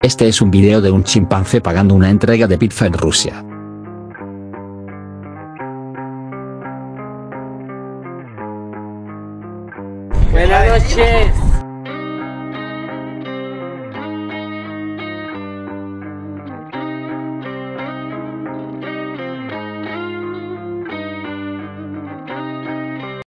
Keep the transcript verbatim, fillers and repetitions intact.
Este es un video de un chimpancé pagando una entrega de pizza en Rusia. Buenas noches.